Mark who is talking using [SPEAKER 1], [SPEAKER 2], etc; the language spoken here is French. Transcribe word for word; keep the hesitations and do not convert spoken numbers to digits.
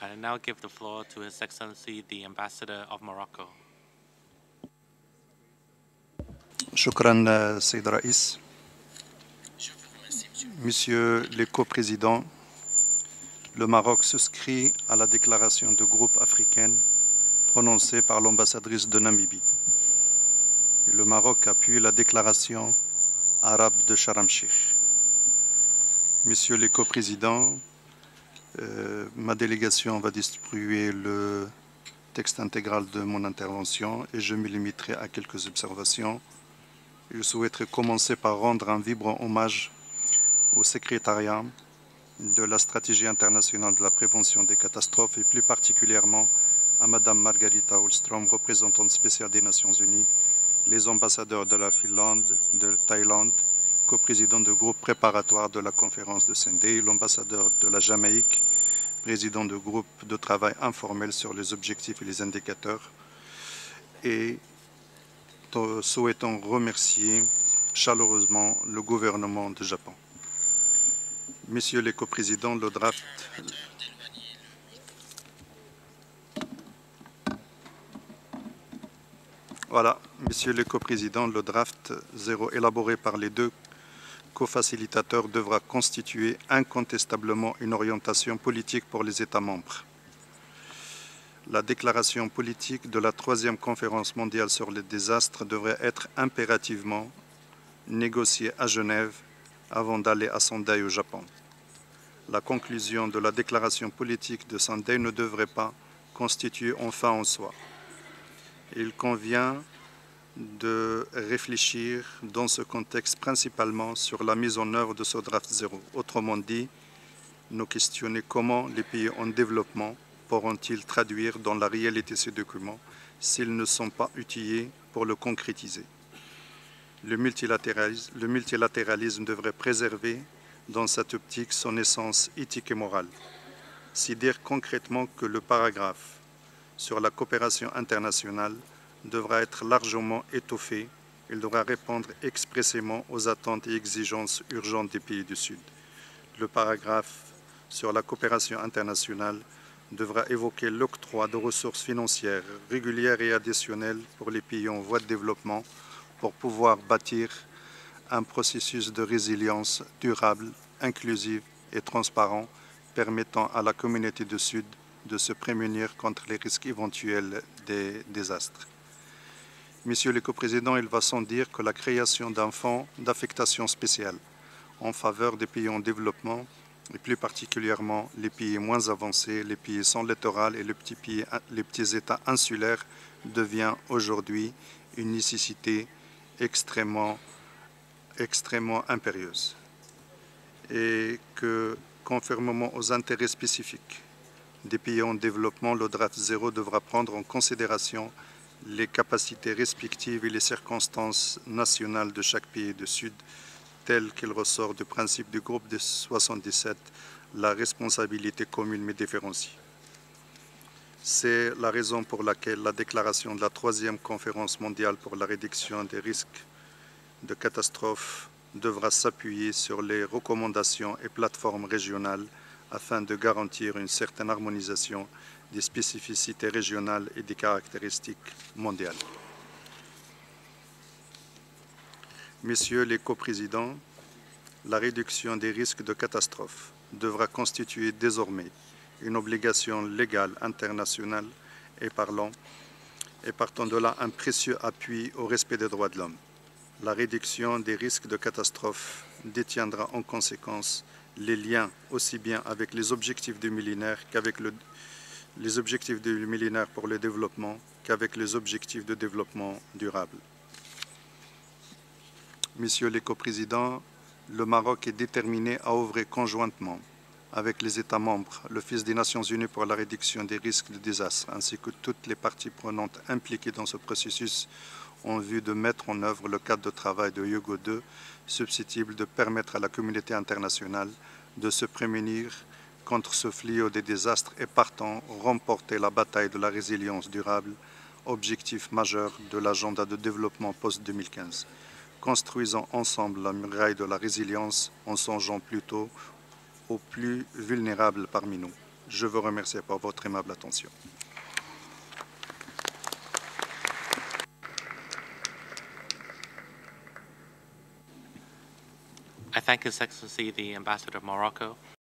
[SPEAKER 1] I now give the floor to His Excellency, the Ambassador of Morocco.
[SPEAKER 2] Shukran, Sayyid Raïs. Monsieur les coprésidents, le Maroc souscrit à la déclaration de groupe africaine prononcée par l'ambassadrice de Namibie. Le Maroc appuie la déclaration arabe de Sharm el-Sheikh. Messieurs les coprésidents, euh, ma délégation va distribuer le texte intégral de mon intervention et je me limiterai à quelques observations. Je souhaiterais commencer par rendre un vibrant hommage au secrétariat de la stratégie internationale de la prévention des catastrophes et plus particulièrement à Madame Margarita Holstrom, représentante spéciale des Nations Unies, les ambassadeurs de la Finlande, de Thaïlande, coprésident du groupe préparatoire de la conférence de Sendai, l'ambassadeur de la Jamaïque, président du groupe de travail informel sur les objectifs et les indicateurs, et souhaitons remercier chaleureusement le gouvernement du Japon. Messieurs les coprésidents, le draft Voilà, messieurs les coprésidents, le draft zéro élaboré par les deux co-facilitateurs devra constituer incontestablement une orientation politique pour les États membres. La déclaration politique de la troisième conférence mondiale sur les désastres devrait être impérativement négociée à Genève avant d'aller à Sendai au Japon. La conclusion de la déclaration politique de Sendai ne devrait pas constituer une fin en soi. Il convient de réfléchir dans ce contexte principalement sur la mise en œuvre de ce draft zéro. Autrement dit, nous questionner comment les pays en développement pourront-ils traduire dans la réalité ces documents s'ils ne sont pas outillés pour le concrétiser. Le multilatéralisme, le multilatéralisme devrait préserver dans cette optique son essence éthique et morale. C'est dire concrètement que le paragraphe sur la coopération internationale devra être largement étoffé. Il devra répondre expressément aux attentes et exigences urgentes des pays du Sud. Le paragraphe sur la coopération internationale devra évoquer l'octroi de ressources financières régulières et additionnelles pour les pays en voie de développement pour pouvoir bâtir un processus de résilience durable, inclusive et transparent permettant à la communauté du Sud de se prémunir contre les risques éventuels des désastres. Messieurs les coprésidents, il va sans dire que la création d'un fonds d'affectation spéciale en faveur des pays en développement, et plus particulièrement les pays moins avancés, les pays sans littoral et les petits, pays, les petits États insulaires, devient aujourd'hui une nécessité extrêmement, extrêmement impérieuse. Et que, conformément aux intérêts spécifiques des pays en développement, le draft zéro devra prendre en considération les capacités respectives et les circonstances nationales de chaque pays du Sud, tel qu'il ressort du principe du groupe de soixante-dix-sept, la responsabilité commune mais différenciée. C'est la raison pour laquelle la déclaration de la troisième conférence mondiale pour la réduction des risques de catastrophes devra s'appuyer sur les recommandations et plateformes régionales afin de garantir une certaine harmonisation des spécificités régionales et des caractéristiques mondiales. Messieurs les coprésidents, la réduction des risques de catastrophes devra constituer désormais une obligation légale internationale et parlant, et partant de là un précieux appui au respect des droits de l'homme. La réduction des risques de catastrophes détiendra en conséquence les liens aussi bien avec les objectifs du millénaire qu'avec le les objectifs du millénaire pour le développement qu'avec les objectifs de développement durable. Messieurs les coprésidents, le Maroc est déterminé à œuvrer conjointement avec les États membres, l'Office des Nations Unies pour la réduction des risques de désastre, ainsi que toutes les parties prenantes impliquées dans ce processus en vue de mettre en œuvre le cadre de travail de Hyogo deux, susceptible de permettre à la communauté internationale de se prémunir contre ce fléau des désastres et partant remporter la bataille de la résilience durable, objectif majeur de l'agenda de développement post deux mille quinze. Construisons ensemble la muraille de la résilience en songeant plutôt aux plus vulnérables parmi nous. Je vous remercie pour votre aimable attention.
[SPEAKER 1] I thank His Excellency the Ambassador of Morocco